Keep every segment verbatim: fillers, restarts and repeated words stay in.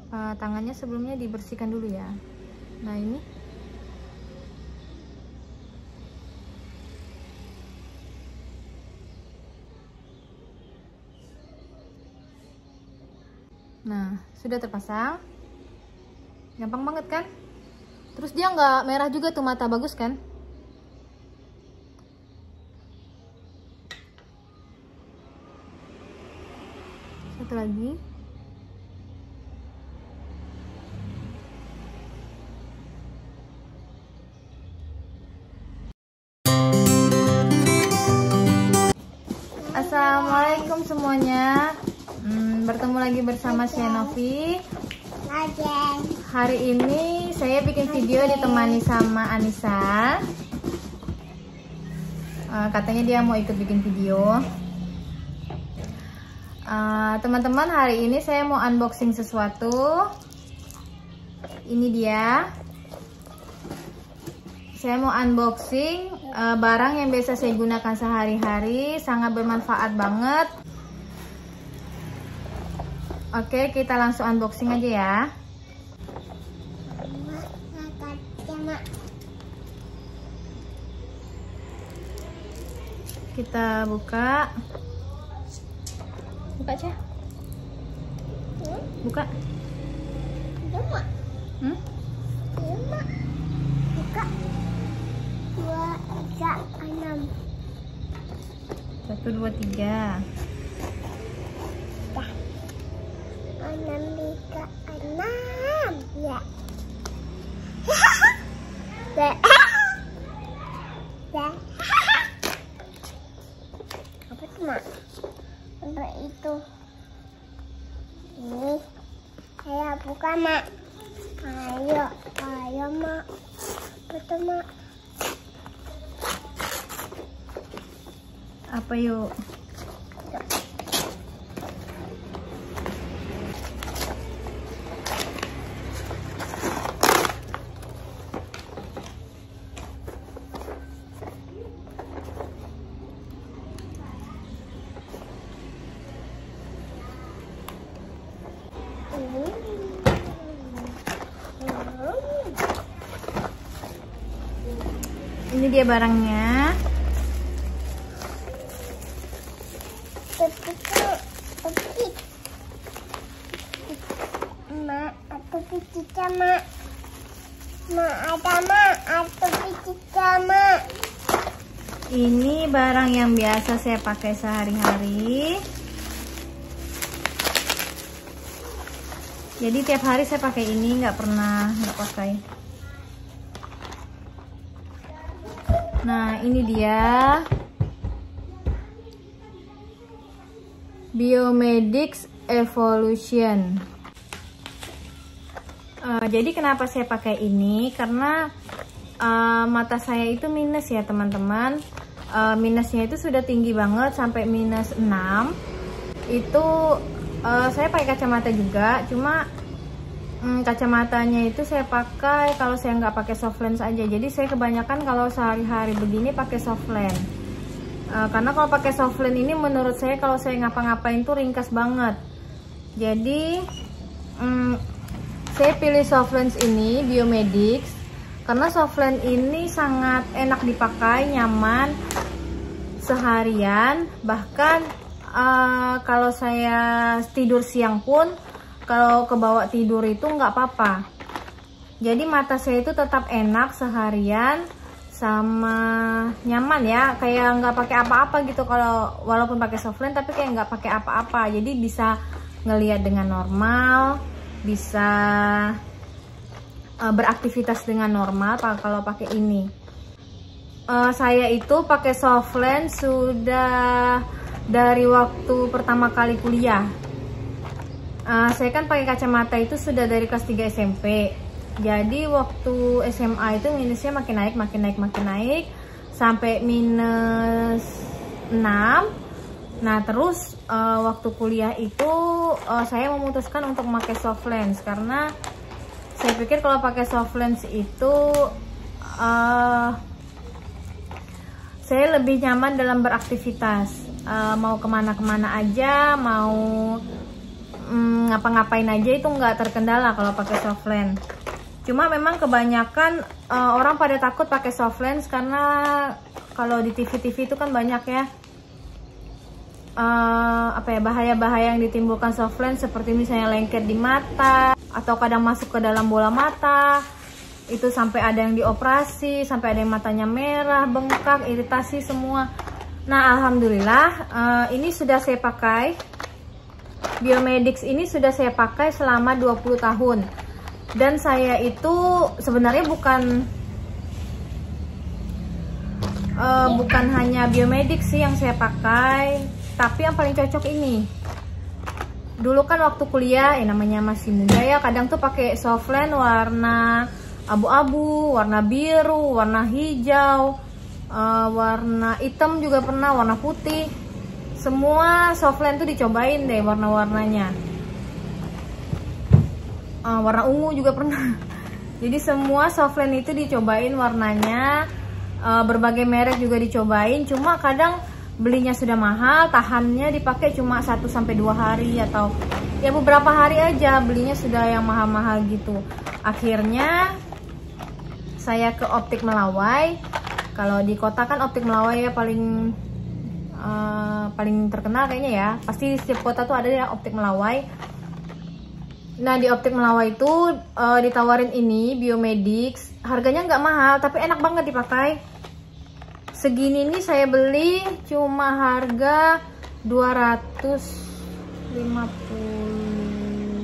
uh, tangannya sebelumnya dibersihkan dulu ya. Nah ini nah sudah terpasang, gampang banget kan? Terus dia nggak merah juga tuh mata, bagus kan? Satu lagi. Assalamualaikum semuanya. Hmm, bertemu lagi bersama Shenovi. Hari ini saya bikin video ditemani sama Anissa. Uh, katanya dia mau ikut bikin video. Teman-teman, uh, hari ini saya mau unboxing sesuatu. Ini dia. Saya mau unboxing uh, barang yang biasa saya gunakan sehari-hari, sangat bermanfaat banget. Oke, kita langsung unboxing aja ya. Kita buka. Buka aja. Buka. Hmm? Buka. Dua, tiga, enam. Satu, dua, tiga. Enam, tiga, enam. Ya. Ya. Ya. Apa tuh, Mak? Apa itu? Ini. Saya buka, Mak. Ayo, ayo, Mak. Betul, Mak. Apa yuk? Ini dia barangnya. Tepik, Mak, atau picica, Mak. Mak, ada, Mak, atau picica, Mak. Ini barang yang biasa saya pakai sehari-hari. Jadi tiap hari saya pakai ini, nggak pernah nggak pakai. Nah, ini dia Biomedics Evolution. Uh, jadi kenapa saya pakai ini? Karena uh, mata saya itu minus ya teman-teman. Uh, minusnya itu sudah tinggi banget sampai minus enam. Itu uh, saya pakai kacamata juga, cuma Hmm, kacamatanya itu saya pakai kalau saya nggak pakai soft lens aja. Jadi saya kebanyakan kalau sehari-hari begini pakai soft lens. Uh, karena kalau pakai soft lens ini menurut saya kalau saya ngapa-ngapain tuh ringkas banget. Jadi hmm, saya pilih soft lens ini Biomedics karena soft lens ini sangat enak dipakai, nyaman seharian. Bahkan uh, kalau saya tidur siang pun, kalau kebawa tidur itu nggak apa-apa. Jadi mata saya itu tetap enak seharian, sama nyaman ya, kayak nggak pakai apa-apa gitu. Kalau walaupun pakai soft lens tapi kayak nggak pakai apa-apa. Jadi bisa ngelihat dengan normal, bisa uh, beraktivitas dengan normal kalau pakai ini. Uh, saya itu pakai soft lens sudah dari waktu pertama kali kuliah. Uh, saya kan pakai kacamata itu sudah dari kelas tiga S M P. Jadi waktu S M A itu minusnya makin naik, makin naik, makin naik sampai minus enam. Nah terus uh, waktu kuliah itu uh, saya memutuskan untuk memakai soft lens karena saya pikir kalau pakai soft lens itu uh, saya lebih nyaman dalam beraktivitas. Uh, mau kemana-kemana aja, mau mm, ngapa-ngapain aja itu nggak terkendala kalau pakai soft lens. Cuma memang kebanyakan uh, orang pada takut pakai soft lens karena kalau di T V-T V itu kan banyak ya uh, apa ya bahaya-bahaya yang ditimbulkan soft lens, seperti misalnya lengket di mata atau kadang masuk ke dalam bola mata. Itu sampai ada yang dioperasi, sampai ada yang matanya merah, bengkak, iritasi semua. Nah, alhamdulillah uh, ini sudah saya pakai. Biomedics ini sudah saya pakai selama dua puluh tahun. Dan saya itu sebenarnya bukan uh, bukan hanya Biomedics sih yang saya pakai, tapi yang paling cocok ini. Dulu kan waktu kuliah, ya namanya masih muda ya, kadang tuh pakai soft lens warna abu-abu, warna biru, warna hijau, uh, warna hitam juga pernah, warna putih. Semua soft lens tuh dicobain deh warna-warnanya. Uh, warna ungu juga pernah. Jadi semua soft lens itu dicobain warnanya, uh, berbagai merek juga dicobain. Cuma kadang belinya sudah mahal, tahannya dipakai cuma satu sampai dua hari atau ya beberapa hari aja, belinya sudah yang mahal-mahal gitu. Akhirnya saya ke Optik Melawai. Kalau di kota kan Optik Melawai ya paling uh, paling terkenal kayaknya ya. Pasti setiap kota tuh ada ya Optik Melawai. Nah, di Optik Melawai itu uh, ditawarin ini Biomedics, harganya nggak mahal tapi enak banget dipakai. Segini nih saya beli cuma harga dua ratus lima puluh.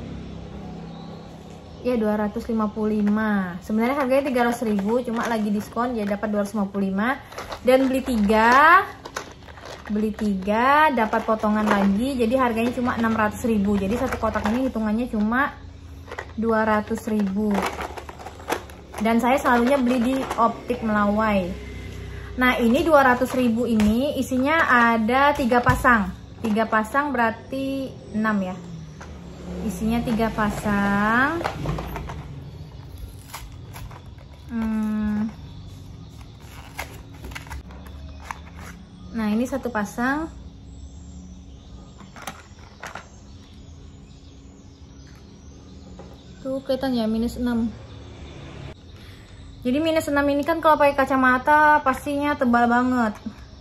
Ya, dua ratus lima puluh lima. Sebenarnya harganya tiga ratus ribu, cuma lagi diskon jadi dapat dua ratus lima puluh lima. Dan beli tiga beli tiga dapat potongan lagi, jadi harganya cuma enam ratus ribu. Jadi satu kotak ini hitungannya cuma dua ratus ribu. Dan saya selalunya beli di Optik Melawai. Nah, ini dua ratus ribu ini isinya ada tiga pasang. Tiga pasang berarti enam ya. Isinya tiga pasang. Hmm. Nah, ini satu pasang. Tuh kelihatan ya, minus enam. Jadi minus enam ini kan kalau pakai kacamata pastinya tebal banget.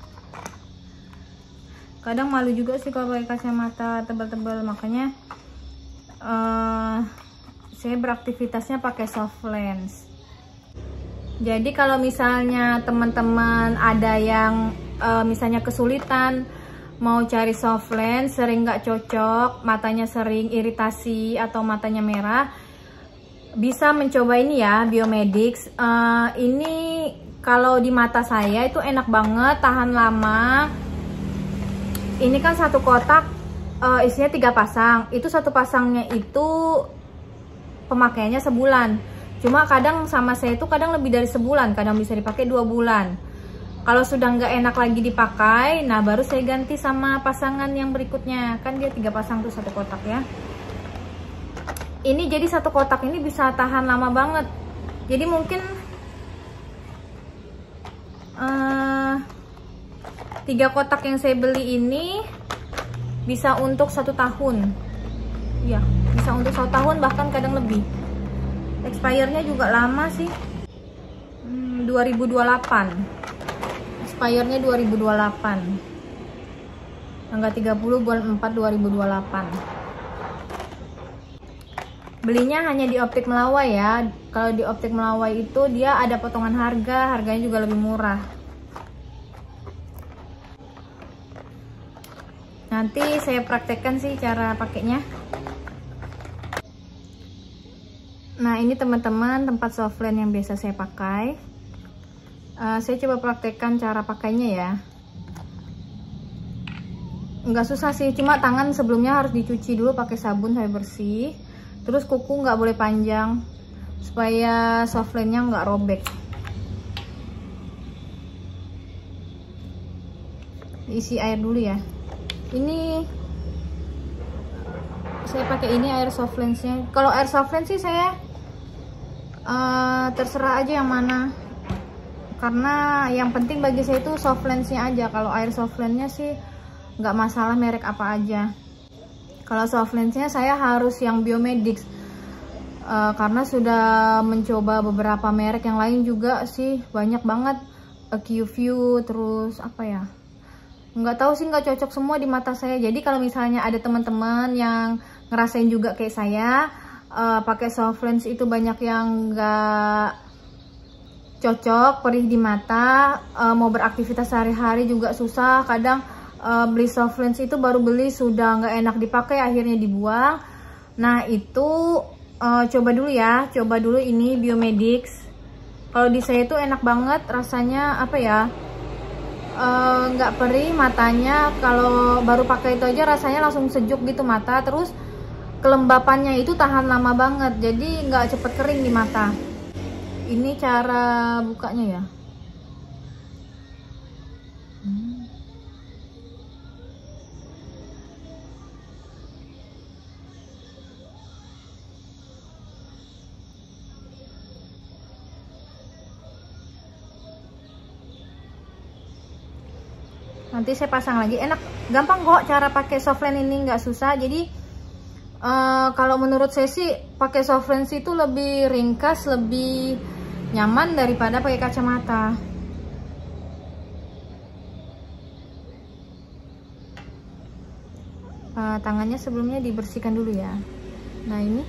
Kadang malu juga sih kalau pakai kacamata tebal-tebal, makanya uh, saya beraktivitasnya pakai soft lens. Jadi kalau misalnya teman-teman ada yang Uh, misalnya kesulitan mau cari soft lens, sering nggak cocok, matanya sering iritasi atau matanya merah, bisa mencoba ini ya, Biomedics. Uh, ini kalau di mata saya itu enak banget, tahan lama. Ini kan satu kotak uh, isinya tiga pasang. Itu satu pasangnya itu pemakaiannya sebulan. Cuma kadang sama saya itu kadang lebih dari sebulan, kadang bisa dipakai dua bulan. Kalau sudah nggak enak lagi dipakai, nah baru saya ganti sama pasangan yang berikutnya. Kan dia tiga pasang tuh satu kotak ya. Ini jadi satu kotak ini bisa tahan lama banget. Jadi mungkin uh, tiga kotak yang saya beli ini bisa untuk satu tahun. Ya, bisa untuk satu tahun bahkan kadang lebih. Expire-nya juga lama sih. Hmm, dua ribu dua puluh delapan. Expirednya dua ribu dua puluh delapan, tanggal tiga puluh bulan empat dua ribu dua puluh delapan. Belinya hanya di Optik Melawai ya. Kalau di Optik Melawai itu dia ada potongan harga, harganya juga lebih murah. Nanti saya praktekkan sih cara pakainya. Nah, ini teman-teman tempat soft lens yang biasa saya pakai. Uh, saya coba praktekkan cara pakainya ya. Nggak susah sih, cuma tangan sebelumnya harus dicuci dulu pakai sabun sampai bersih. Terus kuku nggak boleh panjang supaya soft lens-nya nggak robek. Isi air dulu ya. Ini saya pakai ini air soft lens-nya. Kalau air soft lens sih saya uh, terserah aja yang mana. Karena yang penting bagi saya itu soft lens-nya aja. Kalau air soft lens-nya sih nggak masalah merek apa aja. Kalau soft lensnya saya harus yang Biomedics, uh, karena sudah mencoba beberapa merek yang lain juga sih, banyak banget. Q-View, terus apa ya, nggak tahu sih, nggak cocok semua di mata saya. Jadi kalau misalnya ada teman-teman yang ngerasain juga kayak saya, uh, pakai soft lens itu banyak yang nggak cocok, perih di mata, uh, mau beraktivitas sehari-hari juga susah. Kadang uh, beli soft lens itu baru beli sudah nggak enak dipakai, akhirnya dibuang. Nah itu uh, coba dulu ya, coba dulu ini Biomedics. Kalau di saya itu enak banget rasanya, apa ya, nggak uh, perih matanya. Kalau baru pakai itu aja rasanya langsung sejuk gitu mata. Terus kelembapannya itu tahan lama banget, jadi nggak cepet kering di mata. Ini cara bukanya ya. hmm. Nanti saya pasang lagi. Enak, gampang kok cara pakai soft lens ini, nggak susah. Jadi uh, kalau menurut saya sih pakai soft lens itu lebih ringkas, lebih nyaman daripada pakai kacamata. Uh, tangannya sebelumnya dibersihkan dulu ya. Nah ini.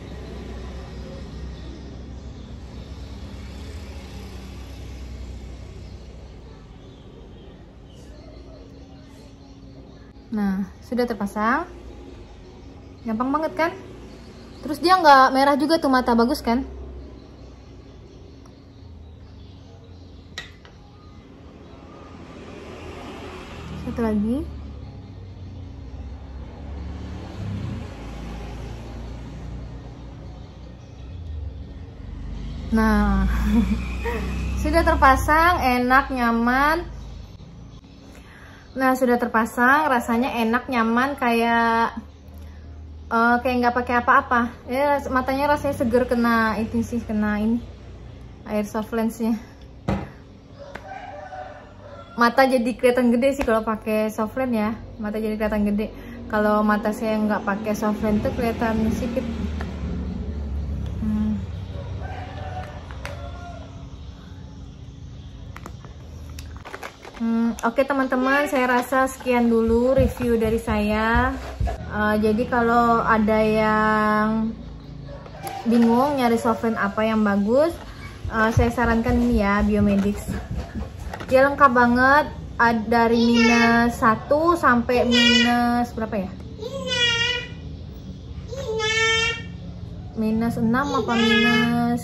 Nah, sudah terpasang. Gampang banget kan? Terus dia nggak merah juga tuh mata, bagus kan? Satu lagi. Nah, sudah terpasang, enak, nyaman. Nah, sudah terpasang, rasanya enak, nyaman, kayak uh, kayak nggak pakai apa-apa. Ya, matanya rasanya seger, kena itu sih, kena ini air soft lensnya. Mata jadi kelihatan gede sih kalau pakai soft lens ya. Mata jadi kelihatan gede. Kalau mata saya nggak pakai soft lens tuh kelihatan sipit. Hmm. Hmm, Oke okay, teman-teman, saya rasa sekian dulu review dari saya. Uh, jadi kalau ada yang bingung nyari soft lens apa yang bagus, uh, saya sarankan ini ya, Biomedics. Dia lengkap banget, ada dari minus satu sampai minus berapa ya? Minus enam apa minus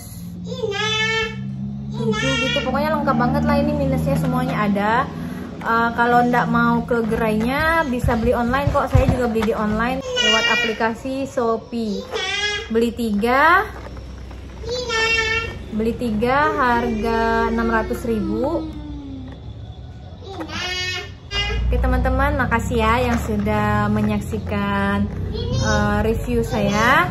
tujuh gitu, pokoknya lengkap banget lah. Ini minusnya semuanya ada. Uh, kalau ndak mau ke gerainya bisa beli online kok, saya juga beli di online lewat aplikasi Shopee. Beli tiga beli tiga harga enam ratus ribu. Oke teman-teman, makasih ya yang sudah menyaksikan uh, review saya.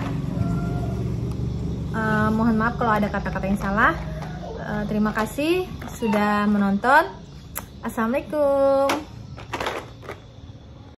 Uh, mohon maaf kalau ada kata-kata yang salah. Uh, terima kasih sudah menonton. Assalamualaikum.